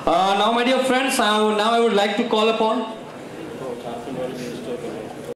Now, my dear friends, now I would like to call upon